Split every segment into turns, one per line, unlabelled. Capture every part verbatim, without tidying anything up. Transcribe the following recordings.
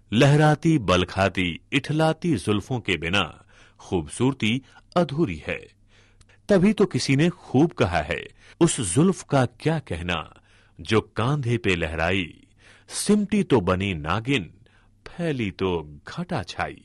लहराती बलखाती इठलाती जुल्फों के बिना खूबसूरती अधूरी है। तभी तो किसी ने खूब कहा है, उस जुल्फ का क्या कहना जो कांधे पे लहराई, सिमटी तो बनी नागिन, फैली तो घटा छाई।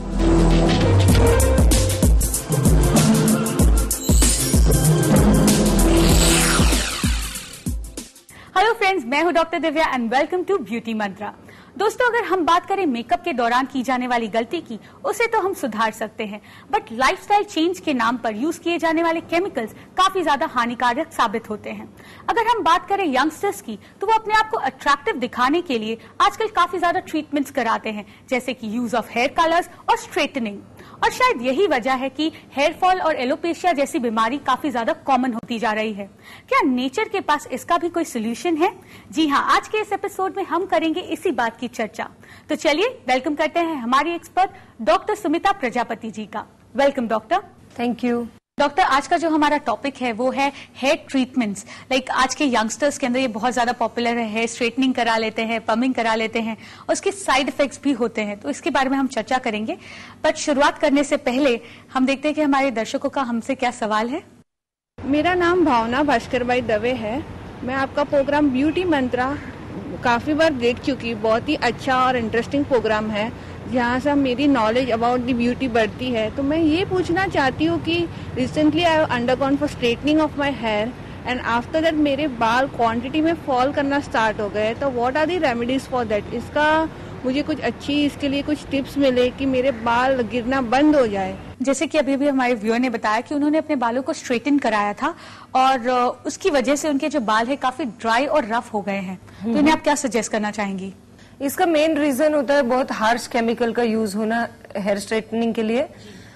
हेलो फ्रेंड्स, मैं हूं doctor Divya and welcome to beauty mantra. दोस्तों, अगर हम बात करें मेकअप के दौरान की जाने वाली गलती की, उसे तो हम सुधार सकते हैं, बट लाइफस्टाइल चेंज के नाम पर यूज किए जाने वाले केमिकल्स काफी ज्यादा हानिकारक साबित होते हैं। अगर हम बात करें यंगस्टर्स की, तो वो अपने आप को अट्रैक्टिव दिखाने के लिए आजकल काफी ज्यादा ट्रीटमेंट्स कराते हैं, जैसे कि यूज ऑफ हेयर कलर्स और स्ट्रेटनिंग। और शायद यही वजह है कि हेयर फॉल और एलोपेशिया जैसी बीमारी काफी ज्यादा कॉमन होती जा रही है। क्या नेचर के पास इसका भी कोई सोल्यूशन है? जी हाँ, आज के इस एपिसोड में हम करेंगे इसी बात की चर्चा। तो चलिए वेलकम करते हैं हमारी एक्सपर्ट डॉक्टर सुमिता प्रजापति जी का। Welcome doctor.
Thank you.
Doctor, आज का जो हमारा टॉपिक है वो है हेयर ट्रीटमेंट्स। लाइक आज के यंगस्टर्स के अंदर ये बहुत ज्यादा पॉपुलर है, हेयर स्ट्रेटनिंग करा लेते हैं, पमिंग करा लेते हैं, और उसके साइड इफेक्ट्स भी होते हैं, तो इसके बारे में हम चर्चा करेंगे। बट शुरुआत करने से पहले हम देखते हैं कि हमारे दर्शकों का हमसे क्या सवाल है।
मेरा नाम भावना भास्कर भाई दवे है। मैं आपका प्रोग्राम ब्यूटी मंत्रा काफी बार देख चुकी, बहुत ही अच्छा और इंटरेस्टिंग प्रोग्राम है, जहाँ से मेरी नॉलेज अबाउट दी ब्यूटी बढ़ती है। तो मैं ये पूछना चाहती हूँ कि recently I have undergone for straightening of my hair and after that मेरे बाल क्वांटिटी में फॉल करना स्टार्ट हो गए, तो what are the remedies for that? इसका मुझे कुछ अच्छी इसके लिए कुछ टिप्स मिले कि मेरे बाल गिरना बंद हो जाए।
जैसे कि अभी भी हमारे व्यूअर ने बताया कि उन्होंने अपने बालों को स्ट्रेटन कराया था और उसकी वजह से उनके जो बाल है काफी ड्राई और रफ हो गए हैं, तो इन्हें आप क्या सजेस्ट करना चाहेंगी?
इसका मेन रीजन होता है बहुत हार्श केमिकल का यूज होना हेयर स्ट्रेटनिंग के लिए।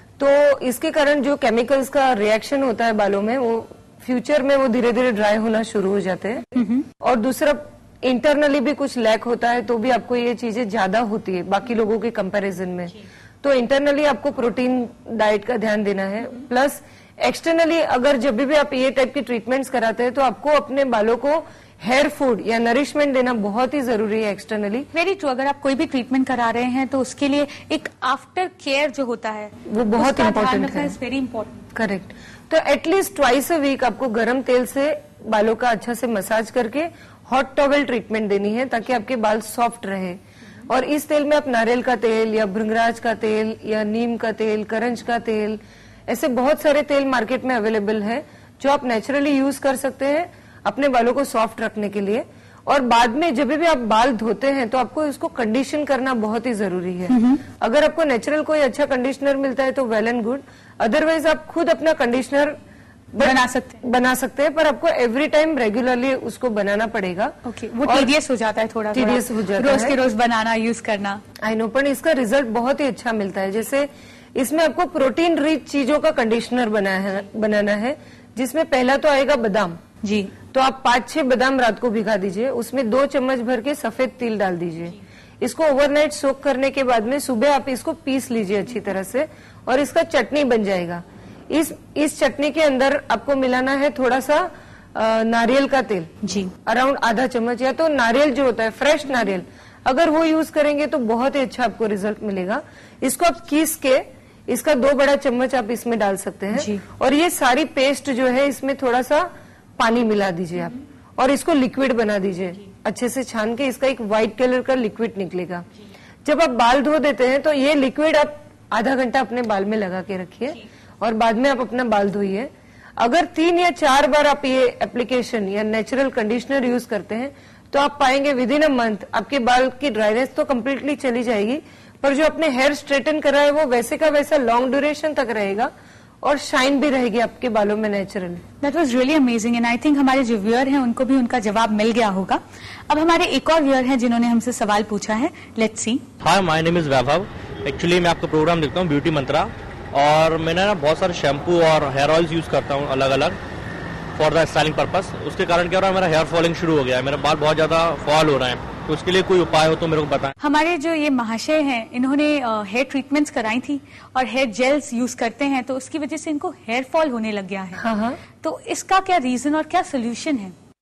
तो इसके कारण जो केमिकल्स का रिएक्शन होता है बालों में, वो फ्यूचर में वो धीरे धीरे ड्राई होना शुरू हो जाते हैं। और दूसरा इंटरनली भी कुछ लैक होता है, तो भी आपको ये चीजें ज्यादा होती है बाकी लोगों के कंपैरिजन में। तो इंटरनली आपको प्रोटीन डाइट का ध्यान देना है, प्लस एक्सटर्नली अगर जब भी आप ये टाइप की ट्रीटमेंट्स कराते हैं तो आपको अपने बालों को हेयर फूड या नरिशमेंट देना बहुत ही जरूरी है एक्सटर्नली।
Very true. अगर आप कोई भी ट्रीटमेंट करा रहे हैं तो उसके लिए एक आफ्टर केयर जो होता है
वो बहुत इम्पोर्टेंट है।
Very important.
करेक्ट। तो एटलीस्ट ट्वाइस अ वीक आपको गर्म तेल से बालों का अच्छा से मसाज करके हॉट टॉवेल ट्रीटमेंट देनी है, ताकि आपके बाल सॉफ्ट रहे। और इस तेल में आप नारियल का तेल या भृंगराज का तेल या नीम का तेल, करंज का तेल, ऐसे बहुत सारे तेल मार्केट में अवेलेबल है जो आप नेचुरली यूज कर सकते हैं अपने बालों को सॉफ्ट रखने के लिए। और बाद में जब भी आप बाल धोते हैं तो आपको इसको कंडीशन करना बहुत ही जरूरी है। अगर आपको नेचुरल कोई अच्छा कंडीशनर मिलता है तो वेल एंड गुड, अदरवाइज आप खुद अपना कंडीशनर
बना सकते
बना सकते हैं, पर आपको एवरी टाइम रेगुलरली उसको बनाना पड़ेगा।
ओके, वो टीडियस हो जाता है, थोड़ा
टीडियस हो जाता है
रोज के रोज बनाना, यूज करना।
आई नो, पर इसका रिजल्ट बहुत ही अच्छा मिलता है। जैसे इसमें आपको प्रोटीन रिच चीजों का कंडीशनर बनाना है, जिसमें पहला तो आएगा बादाम
जी।
तो आप पांच छह बादाम रात को भिगा दीजिए, उसमें दो चम्मच भर के सफेद तिल डाल दीजिए। इसको ओवरनाइट सोक करने के बाद में सुबह आप इसको पीस लीजिए अच्छी तरह से, और इसका चटनी बन जाएगा। इस इस चटनी के अंदर आपको मिलाना है थोड़ा सा आ, नारियल का तेल
जी,
अराउंड आधा चम्मच, या तो नारियल जो होता है फ्रेश नारियल, अगर वो यूज करेंगे तो बहुत ही अच्छा आपको रिजल्ट मिलेगा। इसको आप कीस के इसका दो बड़ा चम्मच आप इसमें डाल सकते हैं, और ये सारी पेस्ट जो है इसमें थोड़ा सा पानी मिला दीजिए आप, और इसको लिक्विड बना दीजिए अच्छे से छान के। इसका एक व्हाइट कलर का लिक्विड निकलेगा। जब आप बाल धो देते हैं तो ये लिक्विड आप आधा घंटा अपने बाल में लगा के रखिए, और बाद में आप अपना बाल धोइए। अगर तीन या चार बार आप ये एप्लीकेशन या नेचुरल कंडीशनर यूज करते हैं तो आप पाएंगे विद इन अ मंथ आपके बाल की ड्राइनेस तो कम्प्लीटली चली जाएगी, पर जो आपने हेयर स्ट्रेटन करा है वो वैसे का वैसा लॉन्ग ड्यूरेशन तक रहेगा, और शाइन भी रहेगी आपके बालों में natural.
That was really amazing and I think हमारे जो व्यूअर हैं उनको भी उनका जवाब मिल गया होगा। अब हमारे एक और व्यूअर हैं जिन्होंने हमसे सवाल पूछा है, let's see.
Hi, my name is Vaibhav. Actually मैं आपका प्रोग्राम देखता हूँ ब्यूटी मंत्रा, और मैंने ना बहुत सारे शैम्पू और हेयर ऑयल्स यूज करता हूँ अलग अलग फॉर द स्टाइलिंग पर्पस। उसके कारण क्या हो रहा है, मेरा हेयर फॉलिंग शुरू हो गया है, मेरा बाल बहुत ज्यादा फॉल हो रहा है। तो उसके लिए कोई उपाय हो तो मेरे को बताएं।
हमारे जो ये महाशय हैं इन्होंने हेयर ट्रीटमेंट्स कराई थी और हेयर जेल्स यूज करते हैं, तो उसकी वजह से इनको हेयर फॉल होने लग गया है।
हाँ हाँ।
तो इसका क्या रीजन और क्या सोल्यूशन है?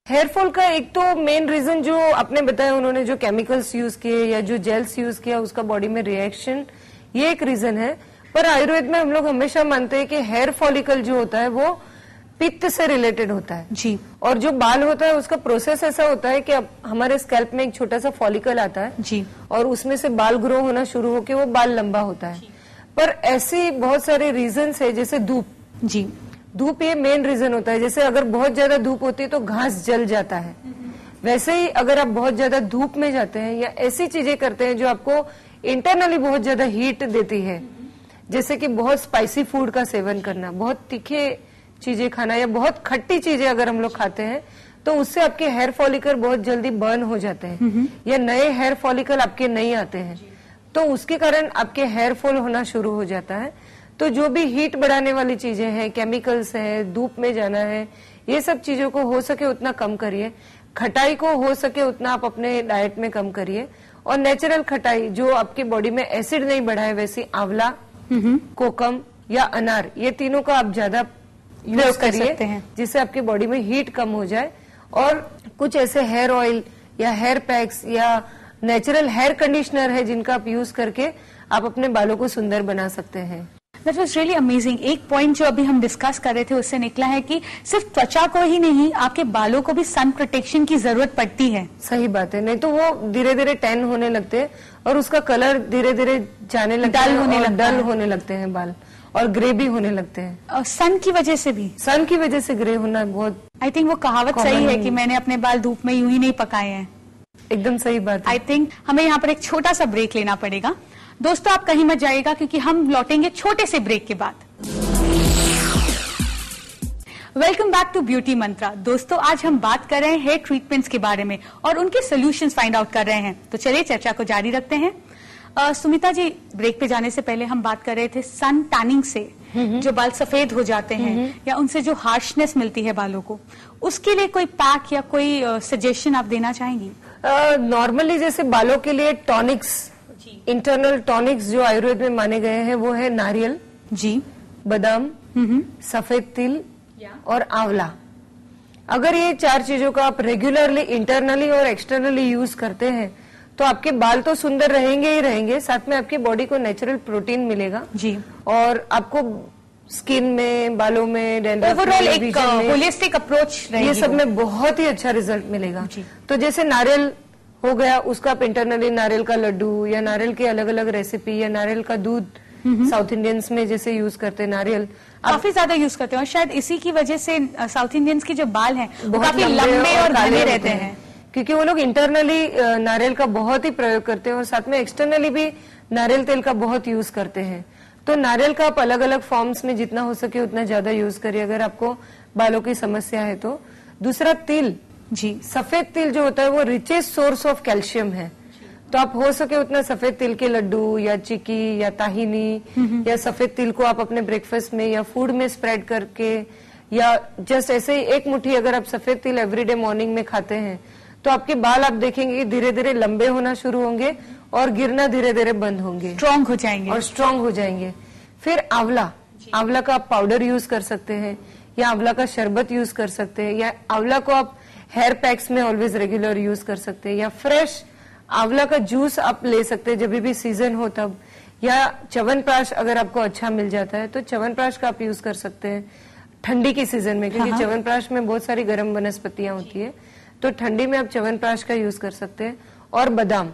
हेयर फॉल का एक तो मेन रीजन जो आपने बताया, उन्होंने जो केमिकल्स यूज किए या जो जेल्स यूज किया उसका बॉडी में रिएक्शन, ये एक रीजन है। पर आयुर्वेद में हम लोग हमेशा मानते हैं कि हेयर फॉलिकल जो होता है वो पित्त से रिलेटेड होता है
जी। और
जो बाल होता है उसका प्रोसेस ऐसा होता है कि अब हमारे स्कैल्प में एक छोटा सा फॉलिकल आता है
जी, और
उसमें से बाल ग्रो होना शुरू होकर वो बाल लंबा होता है। पर ऐसी बहुत सारे रीजंस है, जैसे धूप
जी,
धूप ये मेन रीजन होता है। जैसे अगर बहुत ज्यादा धूप होती है तो घास जल जाता है, वैसे ही अगर आप बहुत ज्यादा धूप में जाते हैं या ऐसी चीजें करते हैं जो आपको इंटरनली बहुत ज्यादा हीट देती है, जैसे कि बहुत स्पाइसी फूड का सेवन करना, बहुत तीखे चीजें खाना या बहुत खट्टी चीजें अगर हम लोग खाते हैं तो उससे आपके हेयर फॉलिकल बहुत जल्दी बर्न हो जाते हैं या नए हेयर फॉलिकल आपके नहीं आते हैं, तो उसके कारण आपके हेयर फॉल होना शुरू हो जाता है। तो जो भी हीट बढ़ाने वाली चीजें हैं, केमिकल्स है, धूप में जाना है, ये सब चीजों को हो सके उतना कम करिए। खटाई को हो सके उतना आप अपने डाइट में कम करिए, और नेचुरल खटाई जो आपके बॉडी में एसिड नहीं बढ़ाए, वैसी आंवला, कोकम या अनार, ये तीनों का आप ज्यादा यूज करिए जिससे आपकी बॉडी में हीट कम हो जाए। और कुछ ऐसे हेयर ऑयल या हेयर पैक्स या नेचुरल हेयर कंडीशनर है जिनका आप यूज करके आप अपने बालों को सुंदर बना सकते हैं।
That was really amazing। एक पॉइंट जो अभी हम डिस्कस कर रहे थे उससे निकला है कि सिर्फ त्वचा को ही नहीं, आपके बालों को भी सन प्रोटेक्शन की जरूरत पड़ती है।
सही बात है, नहीं तो वो धीरे धीरे टैन होने लगते हैं और उसका कलर धीरे धीरे जाने लगता है, डल होने लगता है, डल होने लगते हैं बाल, और ग्रे भी होने लगते हैं।
और सन की वजह से भी
सन की वजह से ग्रे होना बहुत,
आई थिंक वो कहावत सही है कि मैंने अपने बाल धूप में यूं ही नहीं पकाए हैं।
एकदम सही बात है।
आई थिंक हमें यहाँ पर एक छोटा सा ब्रेक लेना पड़ेगा। दोस्तों आप कहीं मत जाइएगा क्योंकि हम लौटेंगे छोटे से ब्रेक के बाद। Welcome back to beauty mantra. दोस्तों आज हम बात कर रहे हैं हेयर ट्रीटमेंट्स के बारे में और उनके सॉल्यूशंस फाइंड आउट कर रहे हैं, तो चलिए चर्चा को जारी रखते हैं। uh, सुमिता जी, ब्रेक पे जाने से पहले हम बात कर रहे थे सन टैनिंग से जो बाल सफेद हो जाते हैं या उनसे जो हार्शनेस मिलती है बालों को, उसके लिए कोई पैक या कोई सजेशन uh, आप देना चाहेंगी?
नॉर्मली uh, जैसे बालों के लिए टॉनिक्स, इंटरनल टॉनिक्स जो आयुर्वेद में माने गए हैं वो है नारियल
जी,
बादाम, सफेद तिल और आंवला। अगर ये चार चीजों का आप रेगुलरली इंटरनली और एक्सटर्नली यूज करते हैं तो आपके बाल तो सुंदर रहेंगे ही रहेंगे, साथ में आपकी बॉडी को नेचुरल प्रोटीन मिलेगा जी, और आपको स्किन में, बालों में, डैंड्रफ
ओवरऑल एक होलिस्टिक अप्रोच,
ये सब में बहुत ही अच्छा रिजल्ट मिलेगा। तो जैसे नारियल हो गया, उसका आप इंटरनली नारियल का लड्डू या नारियल की अलग अलग रेसिपी या नारियल का दूध, साउथ इंडियंस में जैसे यूज करते हैं नारियल,
काफी ज्यादा यूज करते हैं और शायद इसी की वजह से साउथ इंडियंस की जो बाल हैं वो काफी लंबे और घने रहते हैं,
क्योंकि वो लोग इंटरनली नारियल का बहुत ही प्रयोग करते हैं और साथ में एक्सटर्नली भी नारियल तेल का बहुत यूज करते हैं। तो नारियल का आप अलग अलग फॉर्म्स में जितना हो सके उतना ज्यादा यूज करिए अगर आपको बालों की समस्या है तो। दूसरा तिल जी, सफेद तिल जो होता है वो रिचेस्ट सोर्स ऑफ कैल्शियम है, तो आप हो सके उतना सफेद तिल के लड्डू या चिक्की या ताहिनी या सफेद तिल को आप अपने ब्रेकफास्ट में या फूड में स्प्रेड करके या जस्ट ऐसे ही एक मुट्ठी अगर आप सफेद तिल एवरीडे मॉर्निंग में खाते हैं तो आपके बाल आप देखेंगे धीरे धीरे लंबे होना शुरू होंगे और गिरना धीरे धीरे बंद होंगे,
स्ट्रॉन्ग हो जाएंगे
और स्ट्रॉन्ग हो जाएंगे। फिर आंवला, आंवला का आप पाउडर यूज कर सकते हैं या आंवला का शरबत यूज कर सकते हैं या आंवला को आप हेयर पैक्स में ऑलवेज रेगुलर यूज कर सकते हैं या फ्रेश आंवला का जूस आप ले सकते हैं जब भी सीजन हो तब, या च्यवनप्राश अगर आपको अच्छा मिल जाता है तो च्यवनप्राश का आप यूज कर सकते हैं ठंडी के सीजन में, क्योंकि च्यवनप्राश में बहुत सारी गर्म वनस्पतियां होती है तो ठंडी में आप च्यवनप्राश का यूज कर सकते हैं। और बादाम,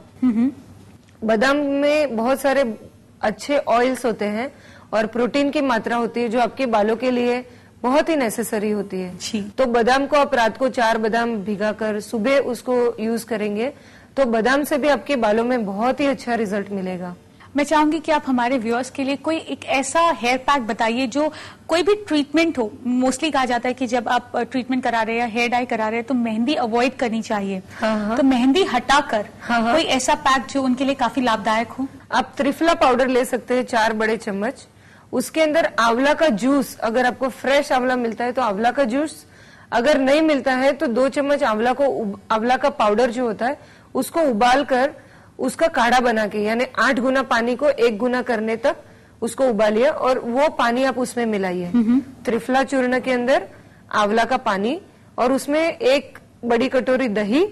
बादाम में बहुत सारे अच्छे ऑयल्स होते हैं और प्रोटीन की मात्रा होती है जो आपके बालों के लिए बहुत ही नेसेसरी होती है। तो बादाम को आप रात को चार बादाम भिगाकर सुबह उसको यूज करेंगे तो बादाम से भी आपके बालों में बहुत ही अच्छा रिजल्ट मिलेगा।
मैं चाहूंगी कि आप हमारे व्यूअर्स के लिए कोई एक ऐसा हेयर पैक बताइए जो कोई भी ट्रीटमेंट हो। मोस्टली कहा जाता है कि जब आप ट्रीटमेंट करा रहे हैं, हेयर डाई करा रहे हैं तो मेहंदी अवॉइड करनी चाहिए। हाँ हाँ। तो मेहंदी हटाकर हाँ हाँ। कोई ऐसा पैक जो उनके लिए काफी लाभदायक हो।
आप त्रिफला पाउडर ले सकते हैं चार बड़े चम्मच, उसके अंदर आंवला का जूस, अगर आपको फ्रेश आंवला मिलता है तो आंवला का जूस, अगर नहीं मिलता है तो दो चम्मच आंवला को आंवला का पाउडर जो होता है उसको उबाल कर उसका काढ़ा बना के, यानी आठ गुना पानी को एक गुना करने तक उसको उबालिए और वो पानी आप उसमें मिलाइए। त्रिफला चूर्ण के अंदर आंवला का पानी और उसमें एक बड़ी कटोरी दही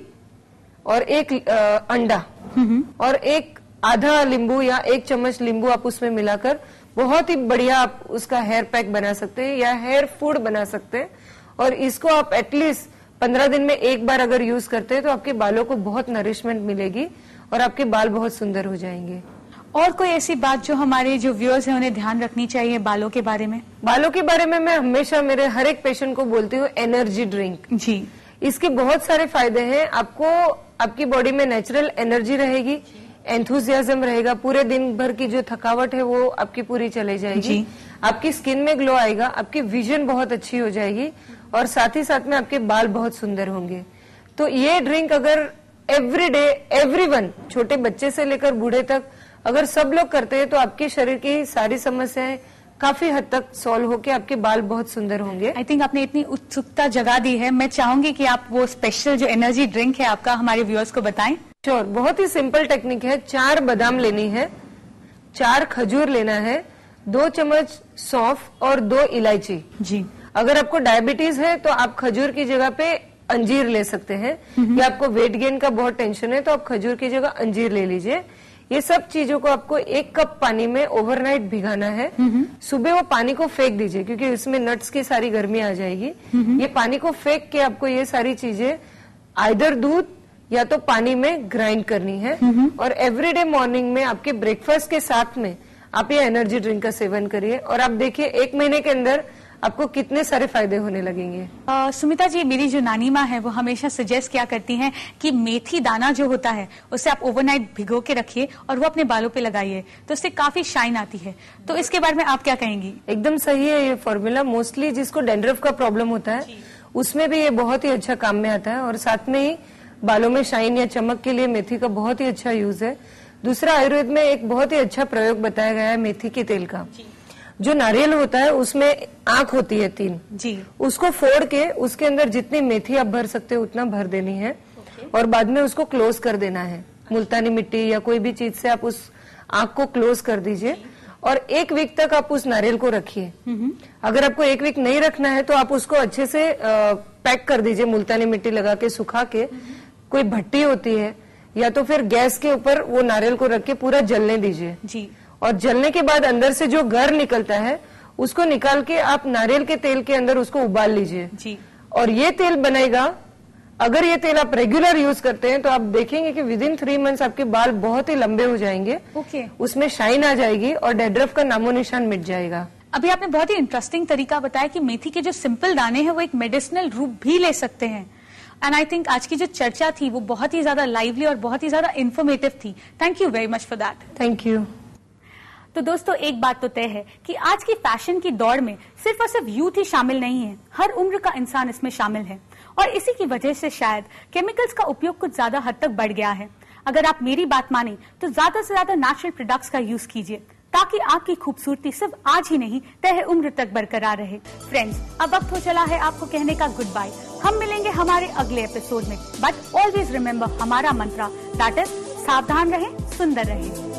और एक आ, अंडा और एक आधा नींबू या एक चम्मच नींबू आप उसमें मिलाकर बहुत ही बढ़िया आप उसका हेयर पैक बना सकते हैं या हेयर फूड बना सकते हैं। और इसको आप एटलीस्ट पंद्रह दिन में एक बार अगर यूज करते हैं तो आपके बालों को बहुत नरिशमेंट मिलेगी और आपके बाल बहुत सुंदर हो जाएंगे।
और कोई ऐसी बात जो हमारे जो व्यूअर्स हैं उन्हें ध्यान रखनी चाहिए बालों के बारे में?
बालों के बारे में मैं हमेशा मेरे हर एक पेशेंट को बोलती हूँ एनर्जी ड्रिंक।
जी,
इसके बहुत सारे फायदे हैं। आपको आपकी बॉडी में नेचुरल एनर्जी रहेगी, एंथुजियाज्म रहेगा, पूरे दिन भर की जो थकावट है वो आपकी पूरी चले जाएगी, आपकी स्किन में ग्लो आएगा, आपकी विजन बहुत अच्छी हो जाएगी और साथ ही साथ में आपके बाल बहुत सुंदर होंगे। तो ये ड्रिंक अगर एवरी डे एवरीवन, छोटे बच्चे से लेकर बूढ़े तक अगर सब लोग करते हैं तो आपके शरीर की सारी समस्याएं काफी हद तक सॉल्व होके आपके बाल बहुत सुंदर होंगे।
आई थिंक आपने इतनी उत्सुकता जगा दी है, मैं चाहूंगी कि आप वो स्पेशल जो एनर्जी ड्रिंक है आपका हमारे व्यूअर्स को बताएं।
श्योर, बहुत ही सिंपल टेक्निक है। चार बादाम लेनी है, चार खजूर लेना है, दो चम्मच सौंफ और दो इलायची।
जी,
अगर आपको डायबिटीज है तो आप खजूर की जगह पे अंजीर ले सकते हैं, या आपको वेट गेन का बहुत टेंशन है तो आप खजूर की जगह अंजीर ले लीजिए। ये सब चीजों को आपको एक कप पानी में ओवरनाइट भिगाना है। सुबह वो पानी को फेंक दीजिए क्योंकि इसमें नट्स की सारी गर्मी आ जाएगी। ये पानी को फेंक के आपको ये सारी चीजें आइदर दूध या तो पानी में ग्राइंड करनी है और एवरीडे मॉर्निंग में आपके ब्रेकफास्ट के साथ में आप ये एनर्जी ड्रिंक का सेवन करिए और आप देखिए एक महीने के अंदर आपको कितने सारे फायदे होने लगेंगे।
आ, सुमिता जी, मेरी जो नानी माँ है वो हमेशा सजेस्ट क्या करती हैं कि मेथी दाना जो होता है उसे आप ओवरनाइट भिगो के रखिए और वो अपने बालों पे लगाइए तो उससे काफी शाइन आती है। तो इसके बारे में आप क्या कहेंगी?
एकदम सही है ये फॉर्मूला। मोस्टली जिसको डैंड्रफ का प्रॉब्लम होता है उसमें भी ये बहुत ही अच्छा काम में आता है और साथ में ही बालों में शाइन या चमक के लिए मेथी का बहुत ही अच्छा यूज है। दूसरा, आयुर्वेद में एक बहुत ही अच्छा प्रयोग बताया गया है मेथी के तेल का। जो नारियल होता है उसमें आंख होती है तीन
जी,
उसको फोड़ के उसके अंदर जितनी मेथी आप भर सकते हो उतना भर देनी है और बाद में उसको क्लोज कर देना है। मुल्तानी मिट्टी या कोई भी चीज से आप उस आंख को क्लोज कर दीजिए और एक वीक तक आप उस नारियल को रखिए। अगर आपको एक वीक नहीं रखना है तो आप उसको अच्छे से आ, पैक कर दीजिए, मुल्तानी मिट्टी लगा के सुखा के। कोई भट्टी होती है या तो फिर गैस के ऊपर वो नारियल को रख के पूरा जलने दीजिए
जी,
और जलने के बाद अंदर से जो गर निकलता है उसको निकाल के आप नारियल के तेल के अंदर उसको उबाल लीजिए
जी, और
ये तेल बनेगा। अगर ये तेल आप रेगुलर यूज करते हैं तो आप देखेंगे कि विद इन थ्री मंथ्स आपके बाल बहुत ही लंबे हो जाएंगे।
ओके,
उसमें शाइन आ जाएगी और डैंड्रफ का नामो निशान मिट जाएगा।
अभी आपने बहुत ही इंटरेस्टिंग तरीका बताया कि मेथी के जो सिंपल दाने हैं वो एक मेडिसिनल रूप भी ले सकते हैं। एंड आई थिंक आज की जो चर्चा थी वो बहुत ही ज्यादा लाइवली और बहुत ही ज्यादा इन्फॉर्मेटिव थी। Thank you very much for that.
Thank you.
तो दोस्तों, एक बात तो तय है कि आज की फैशन की दौड़ में सिर्फ और सिर्फ यूथ ही शामिल नहीं है, हर उम्र का इंसान इसमें शामिल है और इसी की वजह से शायद केमिकल्स का उपयोग कुछ ज्यादा हद तक बढ़ गया है। अगर आप मेरी बात माने तो ज्यादा से ज्यादा नेचुरल प्रोडक्ट्स का यूज कीजिए ताकि आपकी खूबसूरती सिर्फ आज ही नहीं तय उम्र तक बरकरार रहे। फ्रेंड्स, अब वक्त हो चला है आपको कहने का गुड बाय। हम मिलेंगे हमारे अगले एपिसोड में, बट ऑलवेज रिमेम्बर हमारा मंत्रा, दैट इज सावधान रहें, सुंदर रहें।